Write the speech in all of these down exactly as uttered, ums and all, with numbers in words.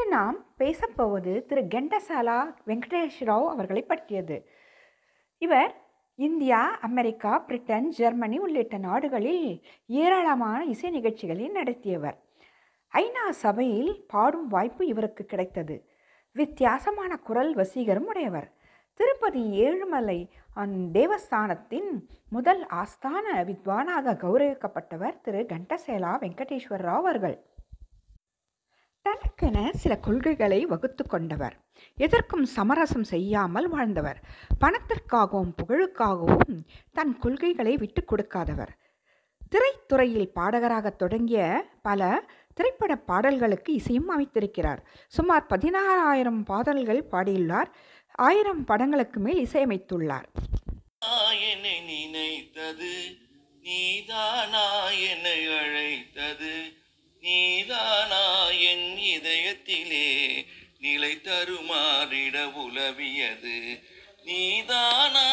நாம் பேசப்போவது திரு கண்டசாலா வெங்கடேஷ் ராவ் அவர்களை பற்றியது. இவர் இந்தியா, அமெரிக்கா, பிரிட்டன், ஜெர்மனி உள்ளிட்ட நாடுகளில் ஏராளமான இசை நிகழ்ச்சிகளை நடத்தியவர். ஐநா சபையில் பாடும் வாய்ப்பு இவருக்கு கிடைத்தது. வித்தியாசமான குரல் வசீகரம் உடையவர். திருப்பதி ஏழுமலை தேவஸ்தானத்தின் முதல் ஆஸ்தான வித்வானாக கௌரவிக்கப்பட்டவர் திரு கண்டசாலா வெங்கடேஸ்வர ராவ் அவர்கள். தனக்கென சில கொள்கைகளை வகுத்து கொண்டவர். எதற்கும் சமரசம் செய்யாமல் வாழ்ந்தவர். பணத்திற்காகவும் புகழுக்காகவும் தன் கொள்கைகளை விட்டு கொடுக்காதவர். திரைத்துறையில் பாடகராக தொடங்கிய பல திரைப்பட பாடல்களுக்கு இசையும் அமைத்திருக்கிறார். சுமார் பதினாறாயிரம் பாடல்கள் பாடியுள்ளார். ஆயிரம் படங்களுக்கு மேல் இசையமைத்துள்ளார். என்னை நினைத்தது நீதானா, என்னை அழைத்தது நீதானா, என் இதயத்திலே நிலை தருமாறிட உலவியது நீதானா.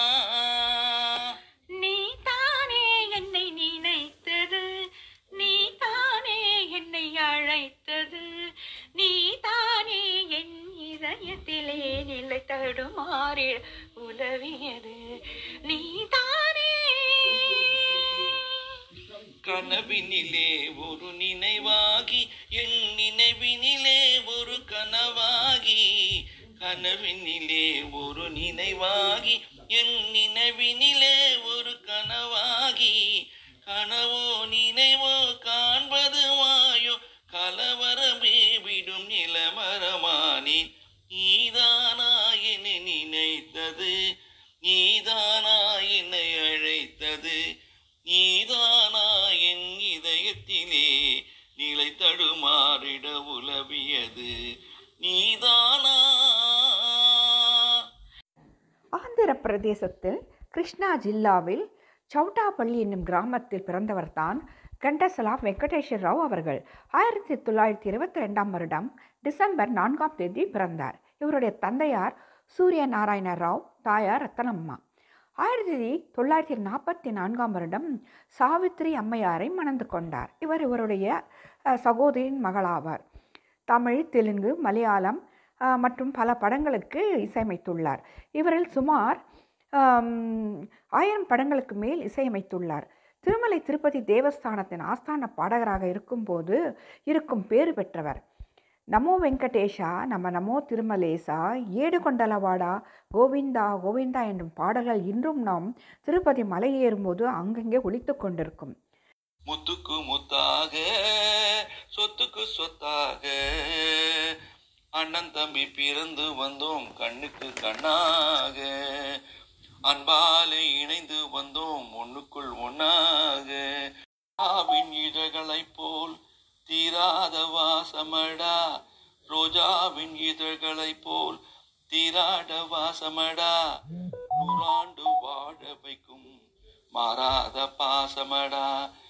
நீதானே என்னை நினைத்தது, நீதானே என்னை அழைத்தது, நீதானே என் இதயத்திலே நிலை தடுமாறிட உலவியது நீதானே. கனவினிலே ஒரு நினைவாகி என் நினைவினிலே ஒரு கனவாகி, கனவினிலே ஒரு நினைவாகி என் நினைவினிலே ஒரு கனவாகி, கனவோ நினைவோ காண்பது மாயோ கலவரமே விடும் நிலமரமானி. நீதானா என்னை நினைத்தது, நீதானா என்னை அழைத்தது, நீதானா என் இதயத்திலே நிலை தடுமாறிட உலவியது நீதானா. ஆந்திர பிரதேசத்தில் கிருஷ்ணா ஜில்லாவில் சவுட்டாப்பள்ளி என்னும் கிராமத்தில் பிறந்தவர்தான் கண்டசாலா வெங்கடேஸ்வர ராவ் அவர்கள். ஆயிரத்தி தொள்ளாயிரத்தி இருபத்தி ரெண்டாம் வருடம் டிசம்பர் நான்காம் தேதி பிறந்தார். இவருடைய தந்தையார் சூரிய நாராயண ராவ், தாயார் ரத்தனம்மா. ஆயிரத்தி தொள்ளாயிரத்தி நாற்பத்தி நான்காம் வருடம் சாவித்ரி அம்மையாரை மணந்து கொண்டார். இவர் இவருடைய சகோதரின் மகளாவார். தமிழ், தெலுங்கு, மலையாளம் மற்றும் பல படங்களுக்கு இசையமைத்துள்ளார். இவரில் சுமார் ஆயிரம் படங்களுக்கு மேல் இசையமைத்துள்ளார். திருமலை திருப்பதி தேவஸ்தானத்தின் ஆஸ்தான பாடகராக இருக்கும்போது இருக்கும் பேறு பெற்றவர். நமோ வெங்கடேஷா, நம்ம நமோ திருமலேசா, ஏடு கொண்டலவாடா, கோவிந்தா கோவிந்தா என்னும் பாடல்கள் இன்றும் நாம் திருப்பதி மலை ஏறும்போது அங்கங்கே ஒலித்து கொண்டிருக்கும். முத்துக்கு முத்தாக சொத்துக்கு சொத்தாக அண்ணன் தம்பி பிறந்து வந்தோம் கண்ணுக்கு கண்ணாக, அன்பாலே இணைந்து வந்தோம் ஒண்ணுக்குள் ஒன்னாக, ஆவின் இதழ்களைப் போல் தீராத வாசமடா, ரோஜாவின் இதழ்களைப் போல் தீராட வாசமடா, நூறாண்டு வாழ வைக்கும் மாறாத பாசமடா.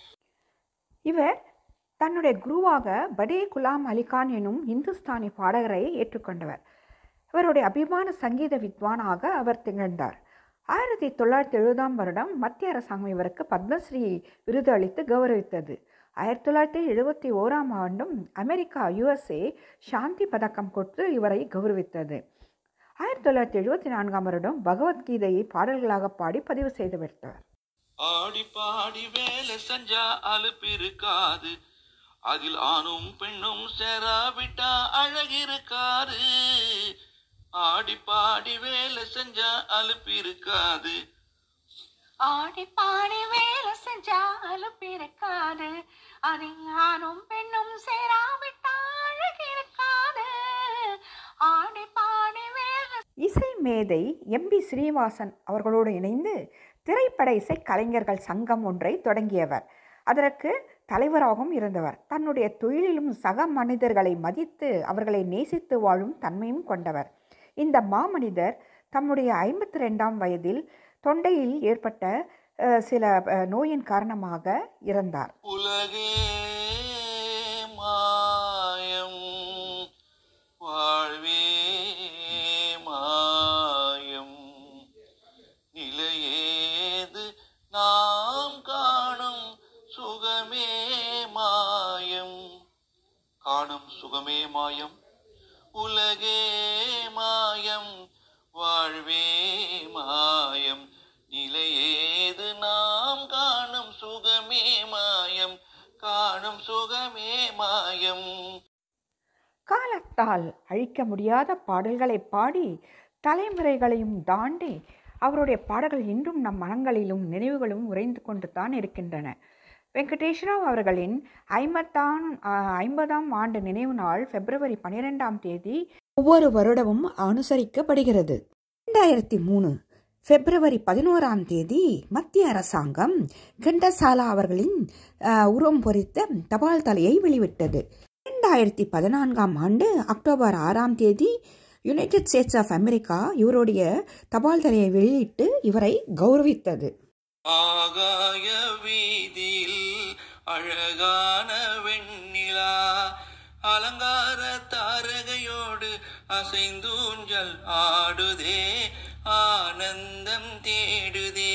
இவர் தன்னுடைய குருவாக படே குலாம் அலிகான் எனும் இந்துஸ்தானி பாடகரை ஏற்றுக்கொண்டவர். இவருடைய அபிமான சங்கீத வித்வானாக அவர் திகழ்ந்தார். ஆயிரத்தி தொள்ளாயிரத்தி எழுபதாம் வருடம் மத்திய அரசாங்கம் இவருக்கு பத்மஸ்ரீ விருது அளித்து கௌரவித்தது. ஆயிரத்தி தொள்ளாயிரத்தி எழுபத்தி ஓராம் ஆண்டும் அமெரிக்கா யுஎஸ்ஏ சாந்தி பதக்கம் கொடுத்து இவரை கௌரவித்தது. ஆயிரத்தி தொள்ளாயிரத்தி எழுபத்தி நான்காம் வருடம் பகவத்கீதையை பாடல்களாக பாடி பதிவு செய்து விட்டார். ஆடி பாடி வேலை செஞ்சா அலுப்பு இருக்காது, அதில் ஆணும் பெண்ணும் சேராவிட்டா அழகிருக்காது. ஆடி பாடி வேலை செஞ்சா அலுப்பு இருக்காது, ஆடி பாடி வேலை செஞ்சா அலுப்பு இருக்காது, அதில் ஆணும் பெண்ணும் சேராவிட்டா அழகிருக்காது. ஆடி பாடி வேலை. இசை மேதை எம் பி ஸ்ரீவாசன் அவர்களோடு இணைந்து திரைப்பட இசை கலைஞர்கள் சங்கம் ஒன்றை தொடங்கியவர். அதற்கு தலைவராகவும் இருந்தவர். தன்னுடைய தொழிலிலும் சக மனிதர்களை மதித்து அவர்களை நேசித்து வாழும் தன்மையும் கொண்டவர். இந்த மாமனிதர் தம்முடைய ஐம்பத்தி ரெண்டாம் வயதில் தொண்டையில் ஏற்பட்ட சில நோயின் காரணமாக இறந்தார். உலகே மாயம் வாழ்வே மாயம், நிலையேது நாம் காணும் சுகமே மாயம், காணும் சுகமே மாயம், உலகே மாயம் வாழ்வே மாயம் நிலையேது நாம் காணும் சுகமே மாயம் காணும் சுகமே மாயம். காலத்தால் அழிக்க முடியாத பாடல்களை பாடி தலைமுறைகளையும் தாண்டி அவருடைய பாடல்கள் இன்றும் நம் மனங்களிலும் நினைவுகளும் உறைந்து கொண்டு தான் இருக்கின்றன. வெங்கடேஸ்வரராவ் அவர்களின் ஐம்பத்தாம் ஐம்பதாம் ஆண்டு நினைவு நாள் பிப்ரவரி பனிரெண்டாம் தேதி ஒவ்வொரு வருடமும் அனுசரிக்கப்படுகிறது. இரண்டாயிரத்தி மூணு பிப்ரவரி பதினோராம் தேதி மத்திய அரசாங்கம் கண்டசாலா அவர்களின் உருவம் பொறித்த தபால் தலையை வெளியிட்டது. இரண்டாயிரத்தி பதினான்காம் ஆண்டு அக்டோபர் ஆறாம் தேதி யுனைடெட் ஸ்டேட்ஸ் ஆஃப் அமெரிக்கா இவருடைய தபால் தலையை வெளியிட்டு இவரை கௌரவித்தது. ஆகாய வீதியில் அழகான வெண்ணிலா அலங்கார தாரகையோடு அசைந்தூஞ்சல் ஆடுதே ஆனந்தம் தேடுதே.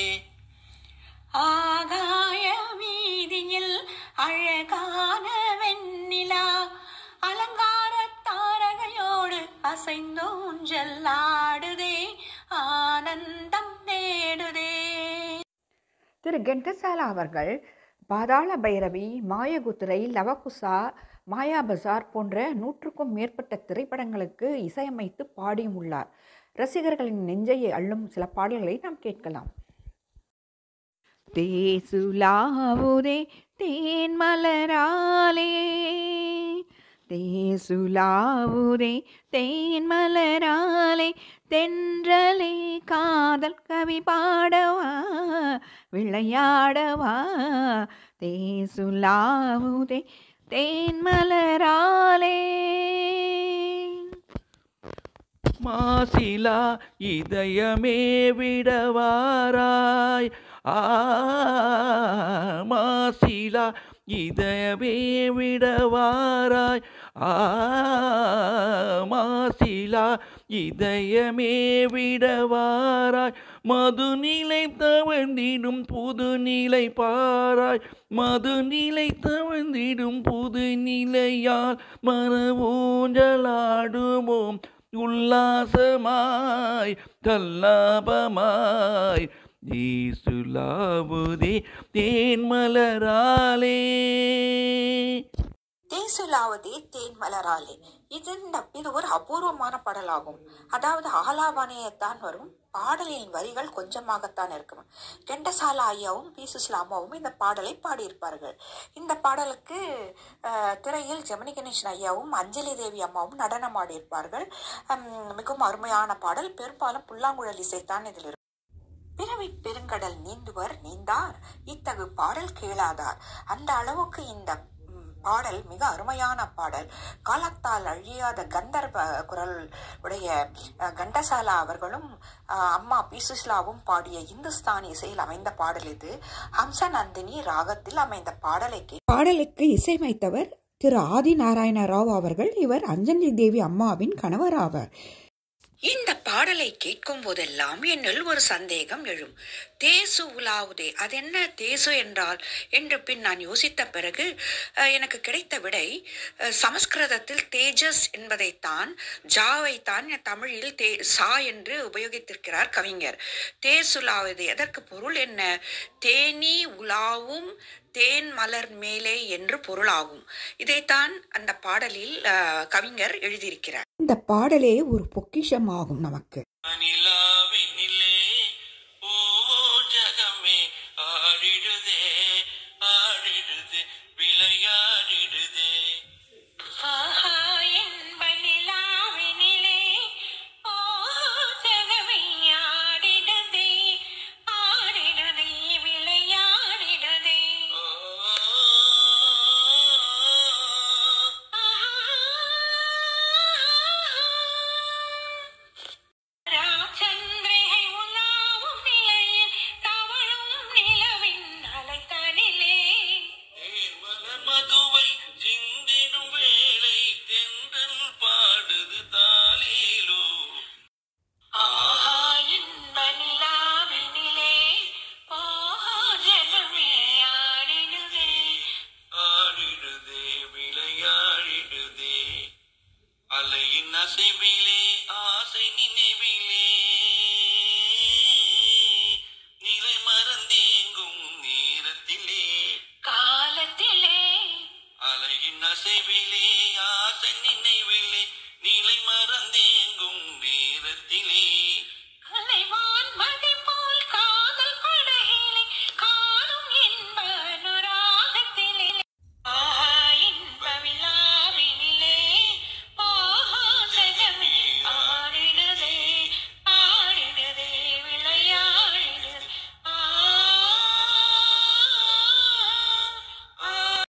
ஆகாய வீதியில் அழகான வெண்ணிலா அலங்கார தாரகையோடு அசைந்தூஞ்சல் ஆடுதே ஆனந்தம் தேடுதே. திரு கண்டசாலா அவர்கள் பாதாள பைரவி, மாயகுதிரை, லவகுசா, மாயா பஜார் போன்ற நூற்றுக்கும் மேற்பட்ட திரைப்படங்களுக்கு இசையமைத்து பாடியும் உள்ளார். ரசிகர்களின் நெஞ்சையை அள்ளும் சில பாடல்களை நாம் கேட்கலாம். தேசுலாவுதே தேன் மலராலே தேசுலாவுதே தேன் மலராலே தென்றலே காதல் கவி பாடவா விளையாடவா தேசுலாவுதே தேன் மலராலே. மாசிலா இதயமே விடவாராய் ஆ மாசிலா இதயமே விடவாராய் ஆ மாசிலா இதயமே விடவாராய் மதுநிலை தவழ்ந்திடும் புது நிலை பாராய் மதுநிலை தவழ்ந்திடும் புது நிலையால் மனவூஞ்சலாடுவோம் உல்லாசமாய் கல்லாபமாய் தேசுலாவுதே தேன் மலராலே. தேசுலாவுதே தேன் மலராலே இது இது ஒரு அபூர்வமான பாடலாகும். அதாவது ஆலாவானையத்தான் வரும். பாடலின் வரிகள் கொஞ்சமாகத்தான் இருக்கும். கண்டசாலா ஐயாவும் பி சுஸ்லாமாவும் இந்த பாடலை பாடியிருப்பார்கள். இந்த பாடலுக்கு திரையில் ஜெமினி கணேசன் ஐயாவும் அஞ்சலி தேவி அம்மாவும் நடனம் ஆடியிருப்பார்கள். மிகவும் அருமையான பாடல். பெரும்பாலும் புல்லாங்குழல் இசைத்தான் இதில் இருக்கும். பிறவி பெருங்கடல் நீந்துவர் நீந்தார் இத்தகு பாடல் கேளாதார். அந்த அளவுக்கு இந்த பாடல் மிக அருமையான பாடல். காலத்தால் அழியாத கந்தர்வ குரல் உடைய கண்டசாலா அவர்களும் அம்மா பி சுஸ்லாவும் பாடிய இந்துஸ்தானி இசையில் அமைந்த பாடல் இது. ஹம்சநந்தினி ராகத்தில் அமைந்த பாடலை பாடலுக்கு இசையமைத்தவர் திரு ஆதி நாராயண ராவ் அவர்கள். இவர் அஞ்சலி தேவி அம்மாவின் கணவர் ஆவார். இந்த பாடலை கேட்கும் போதெல்லாம் என்னில் ஒரு சந்தேகம் எழும். தேசு உலாவுதே, அது என்ன தேசு என்றால் என்று பின் நான் யோசித்த பிறகு எனக்கு கிடைத்த விடை சமஸ்கிருதத்தில் தேஜஸ் என்பதைத்தான், ஜாவைத்தான் தமிழில் தே சா என்று உபயோகித்திருக்கிறார் கவிஞர். தேசுலாவுதே அதற்கு பொருள் என்ன? தேனி உலாவும் தேன் மலர் மேலே என்று பொருளாகும். இதைத்தான் அந்த பாடலில் கவிஞர் எழுதியிருக்கிறார். இந்த பாடலே ஒரு பொக்கிஷமாகும் நமக்கு. நிலாவினிலே